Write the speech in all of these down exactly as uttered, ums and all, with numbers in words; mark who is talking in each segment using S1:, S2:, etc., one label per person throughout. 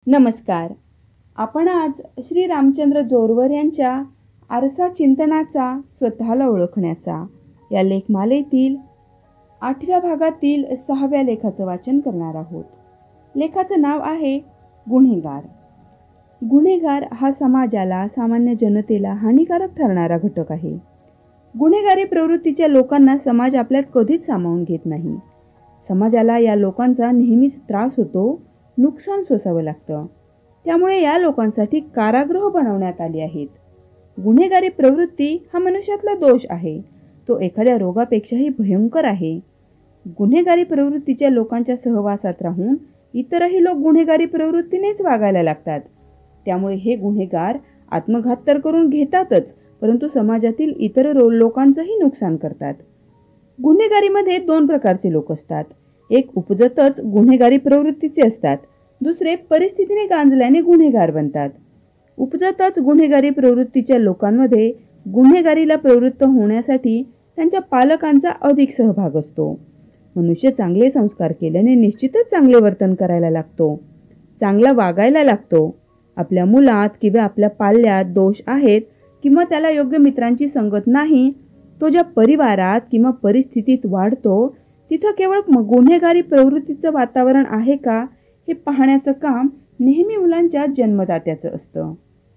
S1: नमस्कार. आपण आज श्री रामचंद्र जोरवर यांच्या आरसा चिंतनाचा स्वतःला ओळखण्याचा या लेखमालेतील आठव्या भागातील सहाव्या लेखाचं वाचन करणार आहोत. लेखाचं नाव आहे गुन्हेगार. गुन्हेगार हा समाजाला, सामान्य जनतेला हानिकारक ठरणारा घटक आहे. गुन्हेगारी प्रवृत्तीच्या लोकांना समाज आपल्यात कधीच सामावून घेत नाही. समाजाला या लोकांचा नेहमीच त्रास होतो, नुकसान सोसावं लागतं. त्यामुळे या लोकांसाठी कारागृह बनवण्यात आली आहेत. गुन्हेगारी प्रवृत्ती हा मनुष्यातला दोष आहे. तो एखाद्या रोगापेक्षाही भयंकर आहे. गुन्हेगारी प्रवृत्तीच्या लोकांच्या सहवासात राहून इतरही लोक गुन्हेगारी प्रवृत्तीनेच वागायला लागतात. त्यामुळे हे गुन्हेगार आत्मघात तर करून घेतातच, परंतु समाजातील इतर लोकांचंही नुकसान करतात. गुन्हेगारीमध्ये दोन प्रकारचे लोक असतात. एक उपजतच गुन्हेगारी प्रवृत्तीचे असतात, दुसरे परिस्थितीने गांजल्याने गुन्हेगार बनतात. उपजतच गुन्हेगारी प्रवृत्तीच्या लोकांमध्ये गुन्हेगारीला प्रवृत्त होण्यासाठी त्यांच्या पालकांचा अधिक सहभाग असतो. मनुष्य चांगले संस्कार केल्याने निश्चितच चांगले वर्तन करायला लागतो, चांगला वागायला लागतो. आपल्या मुलात किंवा आपल्या पाल्यात दोष आहेत किंवा त्याला योग्य मित्रांची संगत नाही, तो ज्या परिवारात किंवा परिस्थितीत वाढतो तिथं केवळ गुन्हेगारी प्रवृत्तीचं वातावरण आहे का हे पाहण्याचं काम नेहमी मुलांच्या जन्मदात्याचं असतं.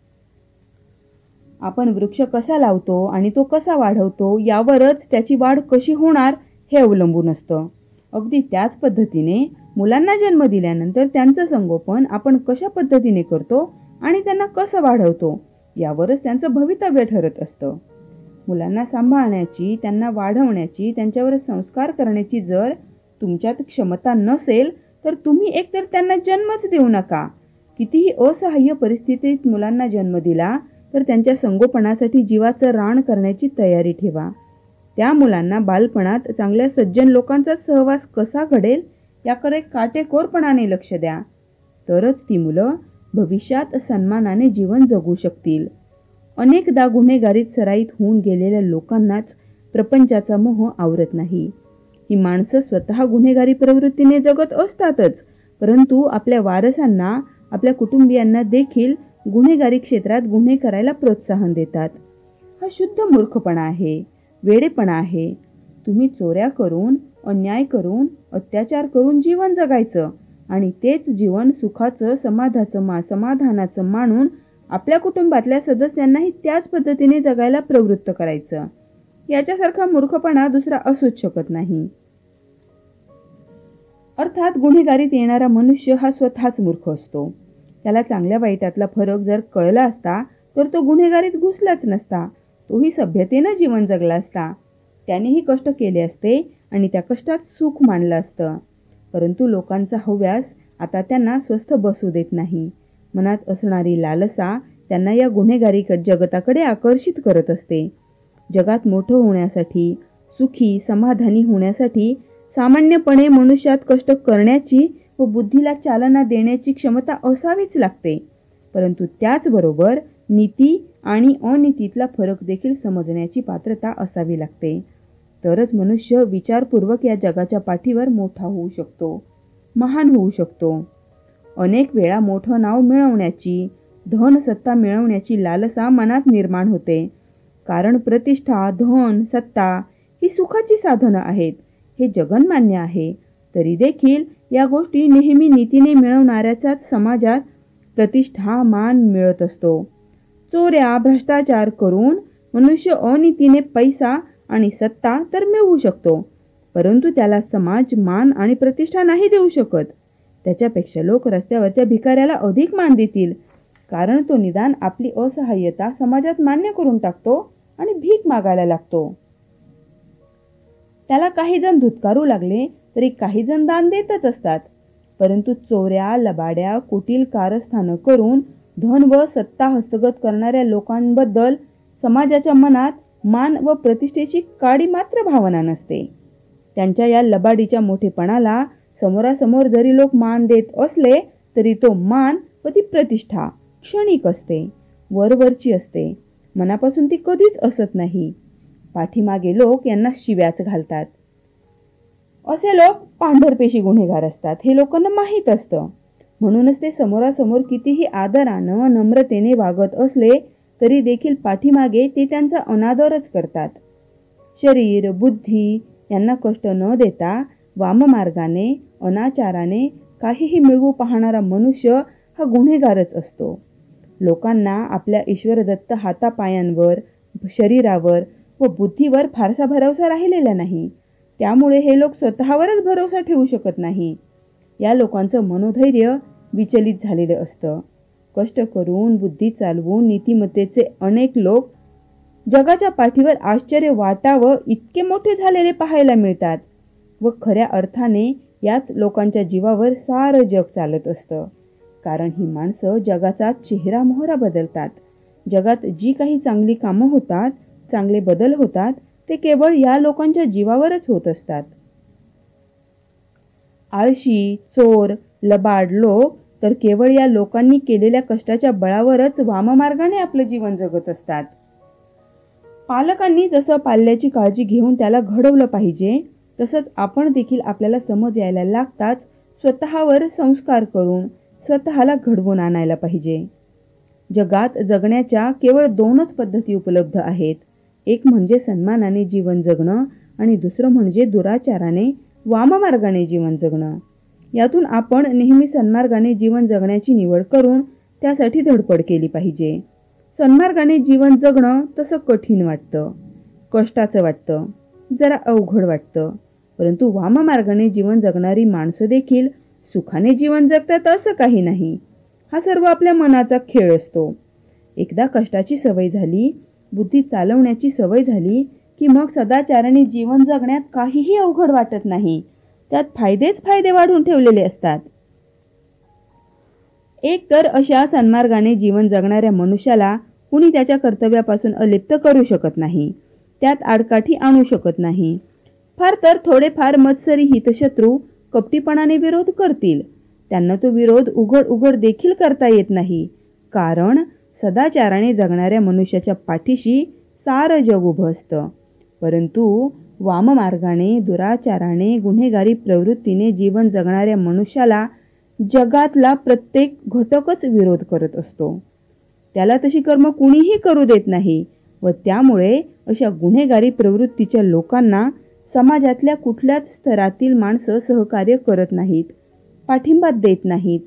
S1: आपण वृक्ष कसा लावतो आणि तो कसा वाढवतो यावरच त्याची वाढ कशी होणार हे अवलंबून असतं. अगदी त्याच पद्धतीने मुलांना जन्म दिल्यानंतर त्यांचं संगोपन आपण कशा पद्धतीने करतो आणि त्यांना कसं वाढवतो यावरच त्यांचं भवितव्य ठरत असतं. मुलांना सांभाळण्याची, त्यांना वाढवण्याची, त्यांच्यावर संस्कार करण्याची जर तुमच्यात क्षमता नसेल तर तुम्ही एकतर त्यांना जन्मच देऊ नका. कितीही असहाय्य परिस्थितीत मुलांना जन्म दिला तर त्यांच्या संगोपनासाठी जीवाचं रान करण्याची तयारी ठेवा. त्या मुलांना बालपणात चांगल्या सज्जन लोकांचा सहवास कसा घडेल याकडे काटेकोरपणाने लक्ष द्या. तरच ती मुलं भविष्यात सन्मानाने जीवन जगू शकतील. अनेकदा गुन्हेगारीत सराईत होऊन गेलेल्या लोकांनाच प्रपंचाचा मोह आवरत नाही. ही माणसं स्वतः गुन्हेगारी प्रवृत्तीने जगत असतातच, परंतु आपल्या वारसांना, आपल्या कुटुंबियांना देखील गुन्हेगारी क्षेत्रात गुन्हे करायला प्रोत्साहन देतात. हा शुद्ध मूर्खपणा आहे, वेडेपणा आहे. तुम्ही चोऱ्या करून, अन्याय करून, अत्याचार करून जीवन जगायचं आणि तेच जीवन सुखाचं, समाधाचं मा समाधानाचं मानून आपल्या कुटुंबातल्या सदस्यांनाही त्याच पद्धतीने जगायला प्रवृत्त करायचं. याच्यासारखा मूर्खपणा दुसरा असूच शकत नाही. अर्थात गुन्हेगारीत येणारा मनुष्य हा स्वतःच मूर्ख असतो. त्याला चांगल्या वाईटातला फरक जर कळला असता तर तो गुन्हेगारीत घुसलाच नसता. तोही सभ्यतेनं जीवन जगला असता. त्यानेही कष्ट केले असते आणि त्या कष्टात सुख मानलं असतं. परंतु लोकांचा हव्यास आता त्यांना स्वस्थ बसू देत नाही. मनात असणारी लालसा त्यांना या गुन्हेगारी जगताकडे आकर्षित करत असते. जगात मोठं होण्यासाठी, सुखी समाधानी होण्यासाठी सामान्यपणे मनुष्यात कष्ट करण्याची व बुद्धीला चालना देण्याची क्षमता असावीच लागते. परंतु त्याचबरोबर नीती आणि अनीतीतला फरक देखील समजण्याची पात्रता असावी लागते. तरच मनुष्य विचारपूर्वक या जगाच्या पाठीवर मोठा होऊ शकतो, महान होऊ शकतो. अनेक वेळा मोठं नाव मिळवण्याची, धन सत्ता मिळवण्याची लालसा मनात निर्माण होते. कारण प्रतिष्ठा, धन, सत्ता ही सुखाची साधनं आहेत हे जगन्मान्य आहे. तरी देखील या गोष्टी नेहमी नीतीने मिळवणाऱ्याचाच समाजात प्रतिष्ठा, मान मिळत असतो. चोऱ्या, भ्रष्टाचार करून मनुष्य अनीतीने पैसा आणि सत्ता तर मिळवू शकतो, परंतु त्याला समाज मान आणि प्रतिष्ठा नाही देऊ शकत. त्याच्यापेक्षा लोक रस्त्यावरच्या भिकाऱ्याला अधिक मान देतील, कारण तो निदान आपली असहाय्यता समाजात मान्य करून टाकतो आणि भीक मागायला लागतो. त्याला काही जण धुतकारू लागले तरी काही जण दान देतच असतात. परंतु चोऱ्या, लबाड्या, कुटील कारस्थानं करून धन व सत्ता हस्तगत करणाऱ्या लोकांबद्दल समाजाच्या मनात मान व प्रतिष्ठेची काडी मात्र भावना नसते. त्यांच्या या लबाडीच्या मोठेपणाला समोरासमोर जरी लोक मान देत असले तरी तो मान व ती प्रतिष्ठा क्षणिक असते, वरवरची असते. मनापासून ती कधीच असत नाही. पाठीमागे लोक यांना शिव्याच घालतात. असे लोक पांढरपेशी गुन्हेगार असतात हे लोकांना माहीत असतं. म्हणूनच ते समोरासमोर कितीही आदरानं नम्रतेने वागत असले तरी देखील पाठीमागे ते त्यांचा अनादरच करतात. शरीर बुद्धी यांना कष्ट न देता वाममार्गाने अनाचाराने काहीही मिळवू पाहणारा मनुष्य हा गुन्हेगारच असतो. लोकांना आपल्या ईश्वरदत्त हातापायांवर शरीरावर व बुद्धीवर फारसा भरवसा राहिलेला नाही. त्यामुळे हे लोक स्वतःवरच भरवसा ठेवू शकत नाही. या लोकांचं मनोधैर्य विचलित झालेलं असतं. कष्ट करून बुद्धी चालवून नीतिमत्तेचे अनेक लोक जगाच्या पाठीवर आश्चर्य वाटावं इतके मोठे झालेले पाहायला मिळतात व खऱ्या अर्थाने याच लोकांच्या जीवावर सारं जग चालत असतं. कारण ही माणसं जगाचा चेहरा मोहरा बदलतात. जगात जी काही चांगली कामं होतात, चांगले बदल होतात ते केवळ या लोकांच्या जीवावरच होत असतात. आळशी, चोर, लबाड लोक तर केवळ या लोकांनी केलेल्या कष्टाच्या बळावरच वाममार्गाने आपलं जीवन जगत असतात. पालकांनी जसं पाल्याची काळजी घेऊन त्याला घडवलं पाहिजे तसंच आपण देखील आपल्याला समज यायला लागताच स्वतःवर संस्कार करून स्वतःला घडवून आणायला पाहिजे. जगात जगण्याच्या केवळ दोनच पद्धती उपलब्ध आहेत. एक म्हणजे सन्मानाने जीवन जगणं आणि दुसरं म्हणजे दुराचाराने वाममार्गाने जीवन जगणं. यातून आपण नेहमी सन्मार्गाने जीवन जगण्याची निवड करून त्यासाठी धडपड केली पाहिजे. सन्मार्गाने जीवन जगणं तसं कठीण वाटतं, कष्टाचं वाटतं, जरा अवघड वाटतं. परंतु वाममार्गाने जीवन जगणारी माणसं देखील सुखाने जीवन जगतात असं काही नाही. हा सर्व आपल्या मनाचा खेळ असतो. एकदा कष्टाची सवय झाली, बुद्धी चालवण्याची सवय झाली की मग सदाचाराने जीवन जगण्यात काहीही अवघड वाटत नाही. त्यात फायदेच फायदे वाढून ठेवलेले असतात. एक तर अशा सन्मार्गाने जीवन जगणाऱ्या मनुष्याला कुणी त्याच्या कर्तव्यापासून अलिप्त करू शकत नाही, त्यात आडकाठी आणू शकत नाही. फार तर थोडेफार मत्सरी हितशत्रू कपटीपणाने विरोध करतील. त्यांना तो विरोध उघड उघड देखील करता येत नाही. कारण सदाचाराने जगणाऱ्या मनुष्याच्या पाठीशी सारं जग उभं असतं. परंतु वाममार्गाने दुराचाराने गुन्हेगारी प्रवृत्तीने जीवन जगणाऱ्या मनुष्याला जगातला प्रत्येक घटकच विरोध करत असतो. त्याला तशी कर्म कुणीही करू देत नाही व त्यामुळे अशा गुन्हेगारी प्रवृत्तीच्या लोकांना समाजातल्या कुठल्याच स्तरातील माणसं सहकार्य करत नाहीत, पाठिंबा देत नाहीत.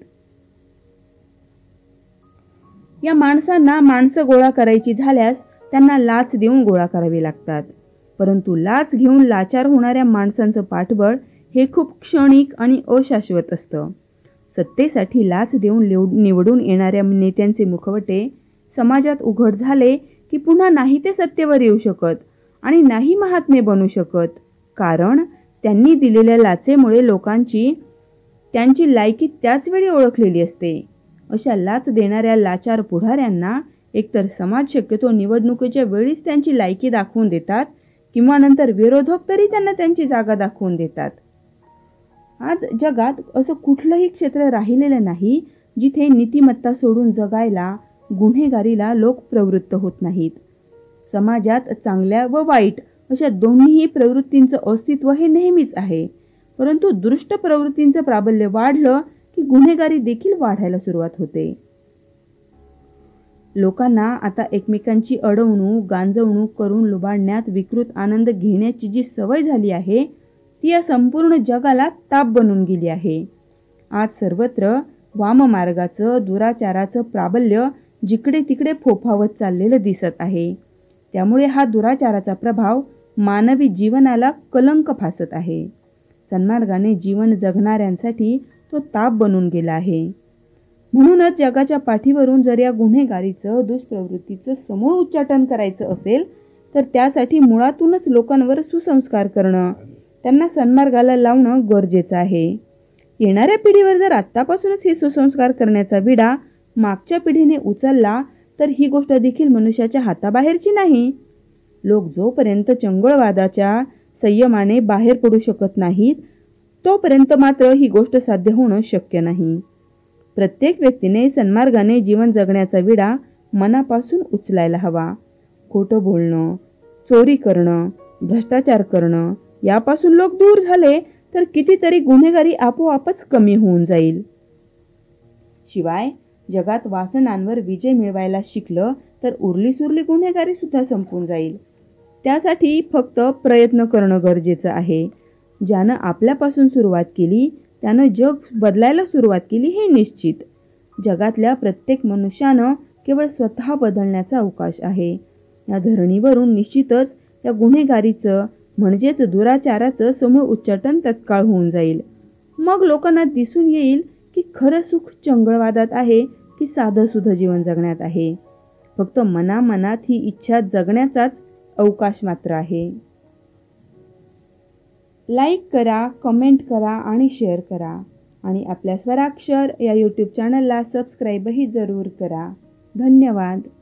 S1: या माणसांना माणसं गोळा करायची झाल्यास त्यांना लाच देऊन गोळा करावे लागतात. परंतु लाच घेऊन लाचार होणाऱ्या माणसांचं पाठबळ हे खूप क्षणिक आणि अशाश्वत असतं. सत्तेसाठी लाच देऊन निवडून येणाऱ्या नेत्यांचे मुखवटे समाजात उघड झाले की पुन्हा नाही ते सत्तेवर येऊ शकत आणि नाही महात्मे बनू शकत. कारण त्यांनी दिलेल्या लाचेमुळे लोकांची त्यांची लायकी त्याच वेळी ओळखलेली असते. अशा लाच देणाऱ्या लाचार पुढाऱ्यांना एकतर समाज शक्यतो निवडणुकीच्या वेळीच त्यांची लायकी दाखवून देतात किंवा नंतर विरोधक तरी त्यांना त्यांची जागा दाखवून देतात. आज जगात असं कुठलंही क्षेत्र राहिलेलं नाही जिथे नीतिमत्ता सोडून जगायला गुन्हेगारीला लोक प्रवृत्त होत नाहीत. समाजात चांगल्या व वाईट अशा दोन्हीही प्रवृत्तींचं अस्तित्व हे नेहमीच आहे. परंतु दुष्ट प्रवृत्तींचं प्राबल्य वाढलं की गुन्हेगारी देखील वाढायला सुरुवात होते. लोकांना आता एकमेकांची अडवणूक गांजवणूक करून लुबाडण्यात विकृत आनंद घेण्याची जी सवय झाली आहे ती या संपूर्ण जगाला ताप बनून गेली आहे. आज सर्वत्र वाममार्गाचं दुराचाराचं प्राबल्य जिकडे तिकडे फोफावत चाललेलं दिसत आहे. त्यामुळे हा दुराचाराचा प्रभाव मानवी जीवनाला कलंक फासत आहे. सन्मार्गाने जीवन जगणाऱ्यांसाठी तो ताप बनून गेला आहे. म्हणूनच जगाच्या पाठीवरून जर या गुन्हेगारीचं दुष्प्रवृत्तीचं समूळ उच्चाटन करायचं असेल तर त्यासाठी मुळातूनच लोकांवर सुसंस्कार करणं, त्यांना सन्मार्गाला लावणं गरजेचं आहे. येणाऱ्या पिढीवर जर आत्तापासूनच हे सुसंस्कार करण्याचा विडा मागच्या पिढीने उचलला तर ही गोष्ट देखील मनुष्याच्या हाताबाहेरची नाही. लोक जोपर्यंत चंगळवादाच्या संयमाने बाहेर पडू शकत नाहीत तोपर्यंत मात्र ही गोष्ट साध्य होणं शक्य नाही. प्रत्येक व्यक्तीने सन्मार्गाने जीवन जगण्याचा विडा मनापासून उचलायला हवा. खोटं बोलणं, चोरी करणं, भ्रष्टाचार करणं यापासून लोक दूर झाले तर कितीतरी गुन्हेगारी आपोआपच कमी होऊन जाईल. शिवाय जगात वासनांवर विजय मिळवायला शिकलं तर उरली सुरली गुन्हेगारी सुद्धा संपून जाईल. त्यासाठी फक्त प्रयत्न करणं गरजेचं आहे. ज्यानं आपल्यापासून सुरुवात केली त्यानं जग बदलायला सुरुवात केली हे निश्चित. जगातल्या प्रत्येक मनुष्यानं केवळ स्वतः बदलण्याचा अवकाश आहे. या धरणीवरून निश्चितच या गुन्हेगारीचं म्हणजेच दुराचाराचं समूळ उच्चाटन तत्काळ होऊन जाईल. मग लोकांना दिसून येईल की खरं सुख चंगळवादात आहे की साधं सुधं जीवन जगण्यात आहे. फक्त मनामनात ही इच्छा जगण्याचाच अवकाश मात्र आहे. लाईक करा, कमेंट करा आणि शेअर करा आणि आपल्या स्वराक्षर या यूट्यूब चॅनलला सबस्क्राईबही जरूर करा. धन्यवाद.